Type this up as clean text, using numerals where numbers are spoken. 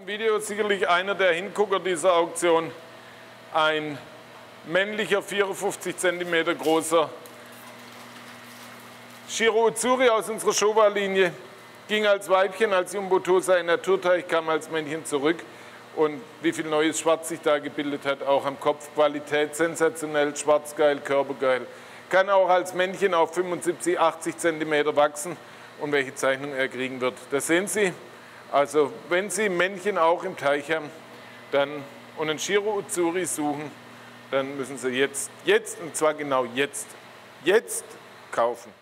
Im Video sicherlich einer der Hingucker dieser Auktion, ein männlicher 54 cm großer Shiro Uzuri aus unserer Showa-Linie, ging als Weibchen, als Jumbo-Tosa in Naturteich, kam als Männchen zurück. Und wie viel neues Schwarz sich da gebildet hat, auch am Kopf, Qualität sensationell, schwarzgeil, körpergeil. Kann auch als Männchen auf 75, 80 cm wachsen und welche Zeichnung er kriegen wird. Das sehen Sie. Also wenn Sie Männchen auch im Teich haben und einen Shiro Uzuri suchen, dann müssen Sie jetzt und zwar genau jetzt kaufen.